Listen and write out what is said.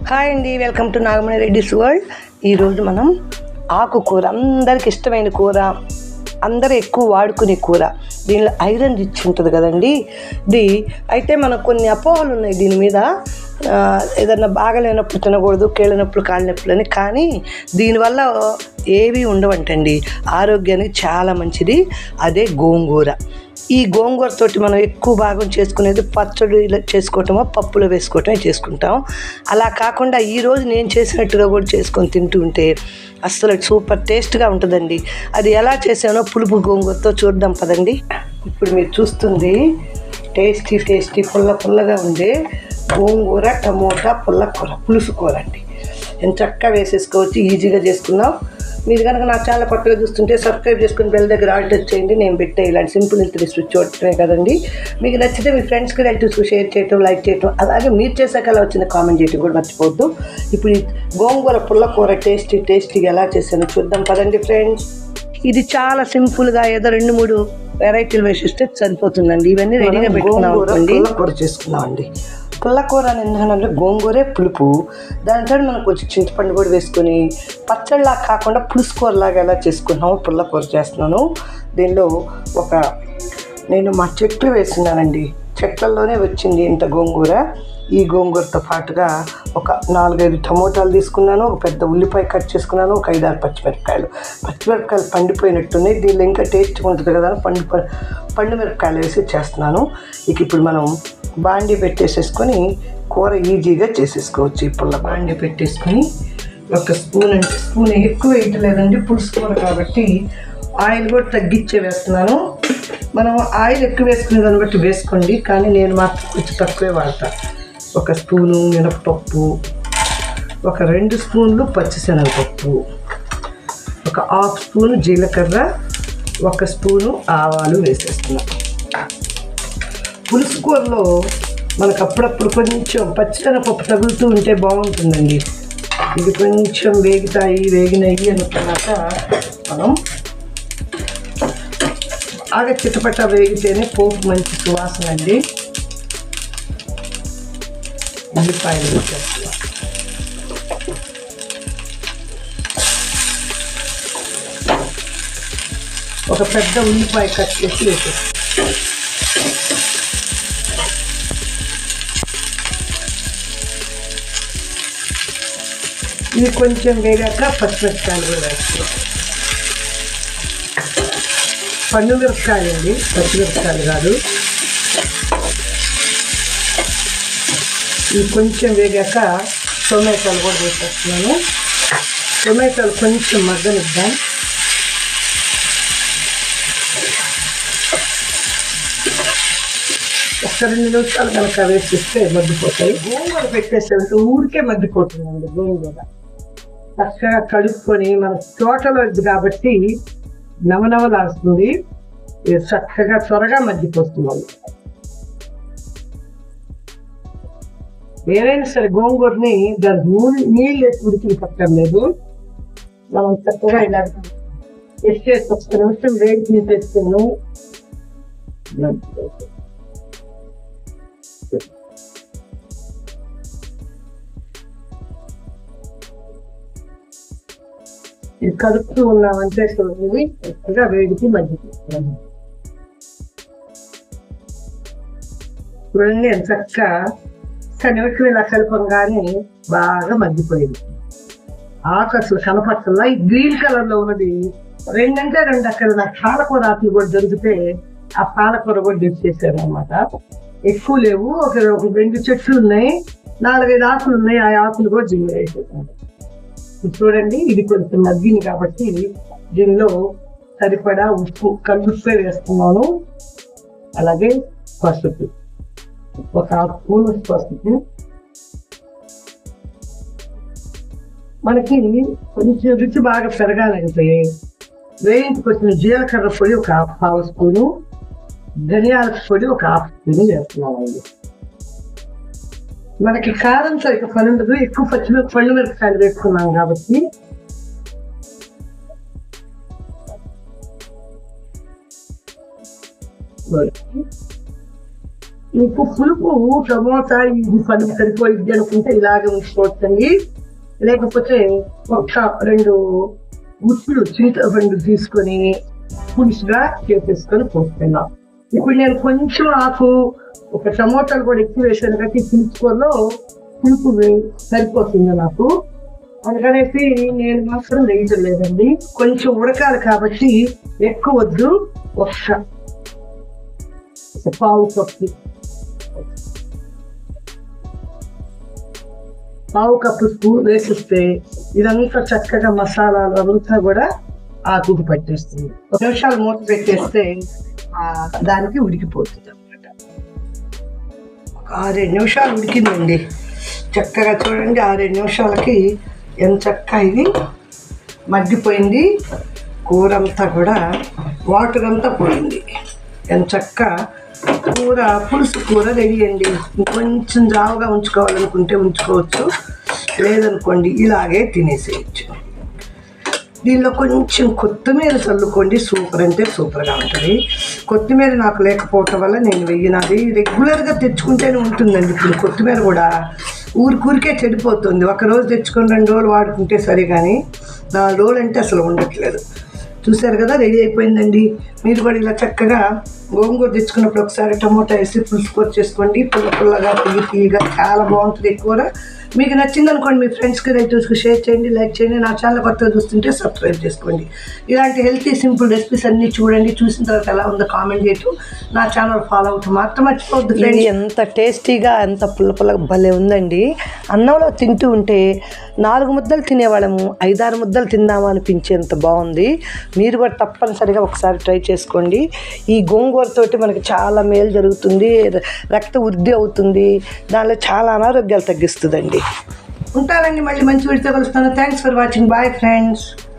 Hi అండి, welcome to Nagamani Reddy's world. ఈరోజు మనం ఆకుకూర, అందరికి ఇష్టమైన కూర, అందరూ ఎక్కువ వాడుకునే కూర. దీనిలో ఐరన్ రిచ్ ఉంటుంది కదండి. ఇది అయితే మనకు కొన్ని అపోహలు ఉన్నాయి దీని మీద. ఏదన్నా బాగలేనప్పుడు తినకూడదు, కీళ్ళ నొప్పులు, కాళ్ళ నొప్పులు అని. కానీ దీనివల్ల ఏవి ఉండవంటండి. ఆరోగ్యానికి చాలా మంచిది. అదే గోంగూర. ఈ గోంగూరతోటి మనం ఎక్కువ భాగం చేసుకునేది పచ్చడి చేసుకోవటమో, పప్పులో వేసుకోవటమే చేసుకుంటాం. అలా కాకుండా ఈరోజు నేను చేసినట్టుగా కూడా చేసుకొని తింటూ ఉంటే అస్సలు సూపర్ టేస్ట్గా ఉంటుందండి. అది ఎలా చేసానో పులుపు గోంగూరతో చూద్దాం పదండి. ఇప్పుడు మీరు చూస్తుంది టేస్టీ పుల్లగా ఉండే గోంగూర టమోటా పులుసు కూర అండి. ఎంత చక్కగా వేసేసుకోవచ్చు, ఈజీగా చేసుకున్నాం. మీరు కనుక నా ఛానల్ కొత్తగా చూస్తుంటే సబ్స్క్రైబ్ చేసుకుని బెల్ దగ్గర ఆల్ టచ్ చేయండి. నేను పెట్టే ఇలాంటి సింపుల్ రెసిపీస్ చూడటమే కదండి. మీకు నచ్చితే మీ ఫ్రెండ్స్కి రిలేటివ్స్కి షేర్ చేయటం, లైక్ చేయటం, అలాగే మీరు చేసాక అలా వచ్చిన కామెంట్ చేయటం కూడా మర్చిపోవద్దు. ఇప్పుడు ఈ గోంగూర పుల్లకూర టేస్టీగా ఎలా చేశానో చూద్దాం పదండి ఫ్రెండ్స్. ఇది చాలా సింపుల్గా ఏదో 2-3 వెరైటీలు వేసిస్తే సరిపోతుందండి. ఇవన్నీ రెడీగా పెట్టుకున్నాం అనుకోండి. పుల్లకూర చేసుకున్నాం అండి. పుల్లకూర అని ఎందుకంటే గోంగూరే పులుపు, దానితో మనం కొంచెం చింతపండు కూడా వేసుకొని పచ్చడిలా కాకుండా పులుసు కూరలాగా ఎలా చేసుకున్నాము పుల్లకూర చేస్తున్నాను. దీనిలో నేను మా చెట్లు వేస్తున్నానండి. చెట్లలోనే వచ్చింది ఇంత గోంగూర. ఈ గోంగూరతో పాటుగా ఒక 4-5 టమోటాలు తీసుకున్నాను, ఒక పెద్ద ఉల్లిపాయ కట్ చేసుకున్నాను, ఒక 5-6 పచ్చిమిరపకాయలు పండిపోయినట్టున్నాయి. దీనిలో ఇంకా టేస్ట్గా ఉంటుంది కదా, పండు మిరపకాయలు వేసి చేస్తున్నాను. ఇప్పుడు మనం బాండీ పెట్టేసేసుకొని కూర ఈజీగా చేసేసుకోవచ్చు. ఈ పుల్ల బాండీ పెట్టేసుకొని ఒక స్పూన్ ఎక్కువ వేయట్లేదండి, పులుసు కూర కాబట్టి ఆయిల్ కూడా తగ్గించే వేస్తున్నాను. మనం ఆయిల్ ఎక్కువ వేసుకునే దాన్ని బట్టి వేసుకోండి, కానీ నేను మాత్రం కొంచెం తక్కువే వాడతాను. ఒక స్పూను మినపప్పు, ఒక 2 స్పూన్లు పచ్చిశనగపప్పు, ఒక 1/2 స్పూను జీలకర్ర, 1 స్పూను ఆవాలు వేసేస్తున్నాను. పులుసు కూరలో మనకు అప్పుడప్పుడు కొంచెం పచ్చిశనగపప్పు తగులుతూ ఉంటే బాగుంటుందండి. ఇది కొంచెం వేగినాయి అనుకున్నాక మనం బాగా చిటపట వేగితేనే పోపు మంచి సువాసన అండి. ఉల్లిపాయలు వేసేస్తున్నాం. ఒక పెద్ద ఉల్లిపాయ కట్ చేసి వేసేస్తాం. ఇవి కొంచెం వేగాక పచ్చిమిరపకాయలు కూడా వేస్తాం. పండు మిరపకాయలు అండి, పచ్చిమిరపకాయలు కాదు. ఇవి కొంచెం వేగాక టొమాటోలు కూడా వేసేస్తున్నాను. టొమాటోలు కొంచెం మగ్గనిద్దాం. ఒక 2 నిమిషాలు కనుక వేసిస్తే మగ్గిపోతాయి. గోంగూర పెట్టేసేందుకు ఊరికే మగ్గిపోతుందండి. గోంగూర చక్కగా కడుక్కొని మన తోటలో కాబట్టి నవనవలాస్తుంది, చక్కగా త్వరగా మగ్గిపోతుంది. ఏదైనా సరే గోంగూరని దాని నీళ్ళు వేసి ఉడికి పక్కర్లేదు. మనం చక్కగా ఇలా వేసేసి 1 నిమిషం వేడి తీసేస్తున్నాము. ఇది కలుపుతూ ఉన్నామంటే ఇవి చక్కగా వేడికి మగ్గిపోతుంది. ఇవన్నీ చక్కగా 1 నిమిషం ఇలా కలపంగానే బాగా మగ్గిపోయింది. ఆకు అసలు కనపడుతుందా? ఈ గ్రీన్ కలర్ లో ఉన్నది 2 అక్కడ నాకు పాలకూర ఆకులు కూడా దొరికితే ఆ పాలకూర కూడా తెచ్చేసాను అనమాట. ఎక్కువ లేవు, ఒక 2 చెట్లు ఉన్నాయి, 4-5 ఆకులు ఉన్నాయి. ఆ ఆకులు కూడా జిమ్మె అయిపోతుంది. చూడండి, ఇది కొంచెం మగ్గింది కాబట్టి దీనిలో సరిపడా ఉప్పు, కల్లుప్పే వేస్తున్నాను. అలాగే పసుపు, ఒక 1/2 స్పూన్ పసుపు. మనకి కొంచెం రుచి బాగా పెరగాలంటే వేయించుకొచ్చిన జీలకర్ర పొడి ఒక 1/2 స్పూను, ధనియాల పొడి ఒక 1/2 స్పూను వేస్తున్నామండి. మనకి కారంతో ఇక పని ఉండదు, ఎక్కువ పండు మిరపకాయలు వేసుకున్నాం కాబట్టి. మీకు పులుపు టమోటా ఇది పని సరిపోయిద్ది అనుకుంటే ఇలాగే ఉంచుకోవచ్చండి. లేకపోతే ఒక 2 గుత్తులు చింతపండు తీసుకొని పులుసుగా చేసేసుకొని పోస్తున్నాం. ఇప్పుడు నేను కొంచెం ఆకు ఒక టమోటాలు కూడా ఎక్కువ వేసాను కాబట్టి పులుపులో పులుపు సరిపోతుంది నాకు. అందుకనేసి నేను మాత్రం వేయటం లేదండి. కొంచెం ఉడకాలి కాబట్టి ఎక్కువ వద్దు. ఒక పావు కప్పు వేసిస్తే ఇదంతా చక్కగా మసాలాలు అంతా కూడా ఆకుకు పట్టేస్తుంది. 1 నిమిషాలు మూత పెట్టేస్తే దానికి ఉడికిపోతుంది అన్నమాట. 6-7 నిమిషాలు ఉడికిందండి చక్కగా. చూడండి 6-7 నిమిషాలకి ఎంత చక్కగా ఇది మగ్గిపోయింది. కూర అంతా కూడా వాటర్ అంతా పోయింది. ఎంత చక్కగా కూర పులుసు కూర రెడీ అండి. కొంచెం జావుగా ఉంచుకోవాలనుకుంటే ఉంచుకోవచ్చు, లేదనుకోండి ఇలాగే తినేసేయచ్చు. దీనిలో కొంచెం కొత్తిమీర చల్లుకోండి, సూపర్ అంటే సూపర్గా ఉంటుంది. కొత్తిమీర నాకు లేకపోవటం వల్ల నేను వెయ్యినది. రెగ్యులర్గా తెచ్చుకుంటేనే ఉంటుందండి. ఇప్పుడు కొత్తిమీర కూడా ఊరికే చెడిపోతుంది. 1 రోజు తెచ్చుకొని 2 రోజులు వాడుకుంటే సరే, కానీ 4 రోజులు అంటే అసలు ఉండట్లేదు. చూసారు కదా, రెడీ అయిపోయిందండి. మీరు కూడా ఇలా చక్కగా గోంగూర తెచ్చుకున్నప్పుడు ఒకసారి టమోటా వేసి పులుసు కూర చేసుకోండి. పుల్లగా తీయగా చాలా బాగుంటుంది కూర. మీకు నచ్చింది అనుకోండి, మీ ఫ్రెండ్స్కి రిలేటివ్స్కి షేర్ చేయండి, లైక్ చేయండి. నా ఛానల్ కొత్తగా చూస్తుంటే సబ్స్క్రైబ్ చేసుకోండి. ఇలాంటి హెల్తీ సింపుల్ రెసిపీస్ అన్నీ చూడండి. చూసిన తర్వాత ఎలా ఉందో కామెంట్ చేయటం, నా ఛానల్ ఫాలో అవటం మాత్రం మర్చిపోవద్దు ఫ్రెండ్స్. ఎంత టేస్టీగా ఎంత పుల్లగా భలే ఉందండి. అన్నంలో తింటూ ఉంటే 4 ముద్దలు తినేవాళ్ళము 5-6 ముద్దలు తిందామా అనిపించేంత బాగుంది. మీరు కూడా తప్పనిసరిగా ఒకసారి ట్రై చేసుకోండి. ఈ గోంగూరతోటి మనకి చాలా మేలు జరుగుతుంది. రక్త వృద్ధి అవుతుంది. దానిలో చాలా అనారోగ్యాలు తగ్గిస్తుందండి. ఉంటానండి, మళ్ళీ మంచి వీడియోతో కలుస్తాను. Thanks for watching. Bye friends.